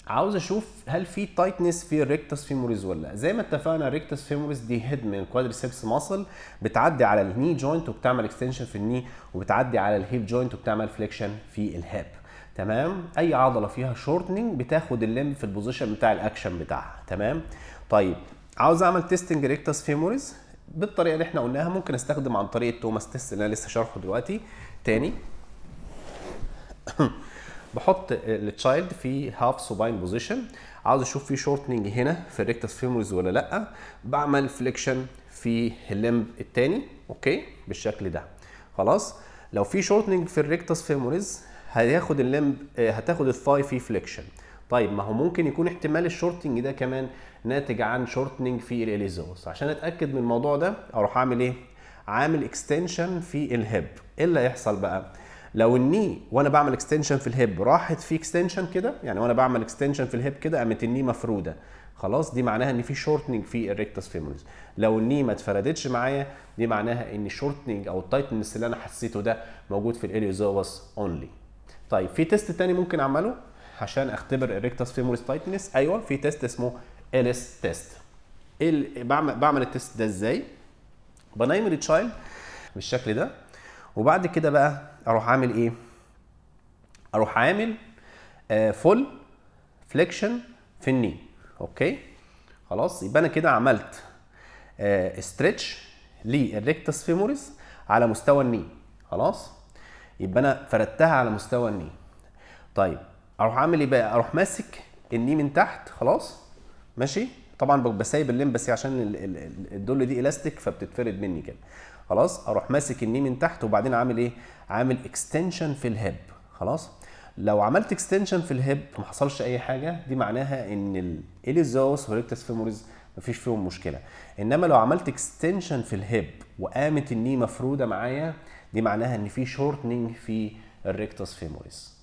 عاوز اشوف هل في تايتنس في الريكتس فيموريز ولا لا. زي ما اتفقنا الريكتس فيموريز دي هيد من الكوادريسبس ماسل، بتعدي على الني جوينت وبتعمل اكستنشن في الني، وبتعدي على الهيب جوينت وبتعمل فليكشن في الهيب. تمام. اي عضله فيها شورتنج بتاخد الليمب في البوزيشن بتاع الاكشن بتاعها. تمام. طيب عاوز اعمل تيستنج ريكتس فيموريز بالطريقه اللي احنا قلناها. ممكن استخدم عن طريق التوماس تيست اللي انا لسه شارحه دلوقتي تاني. بحط التشايلد في هاف سوباين بوزيشن، عاوز اشوف في شورتنج هنا في الريكتس فيموريز ولا لا. بعمل فليكشن في الليمب الثاني، اوكي، بالشكل ده. خلاص. لو في شورتنج في الريكتس فيموريز هياخد الليمب، هتاخد الثاي في فليكشن. طيب ما هو ممكن يكون احتمال الشورتنج ده كمان ناتج عن شورتنج في الاليزوس. عشان اتاكد من الموضوع ده اروح اعمل ايه؟ عامل اكستنشن في الهيب. ايه اللي هيحصل بقى؟ لو الني وانا بعمل اكستنشن في الهيب راحت في اكستنشن كده، يعني وانا بعمل اكستنشن في الهيب كده قامت الني مفروده، خلاص، دي معناها ان في شورتنج في الريكتس فيموريز. لو الني ما اتفردتش معايا دي معناها ان الشورتنج او التايتنس اللي انا حسيته ده موجود في الاليوزوس اونلي. طيب في تيست تاني ممكن اعمله عشان اختبر الريكتس فيموريز تايتنس. ايوه، في تيست اسمه اليس تيست. بعمل التيست ده ازاي؟ بنيم التشايلد بالشكل ده، وبعد كده بقى اروح عامل ايه؟ اروح عامل فول فليكشن في الني. اوكي خلاص. يبقى انا كده عملت ستريتش للريكتس فيموريز على مستوى الني. خلاص. يبقى انا فردتها على مستوى الني. طيب اروح عامل ايه بقى؟ اروح ماسك الني من تحت. خلاص ماشي. طبعا بسيب الليمب بس عشان الدول دي الاستيك فبتتفرد مني كده. خلاص. اروح ماسك الني من تحت وبعدين عامل ايه؟ عامل اكستنشن في الهيب. خلاص. لو عملت اكستنشن في الهيب وما حصلش اي حاجه دي معناها ان الاليزوس والريكتس فيموريز مفيش فيهم مشكله. انما لو عملت اكستنشن في الهيب وقامت الني مفروده معايا دي معناها ان في شورتنج في الريكتس فيموريز.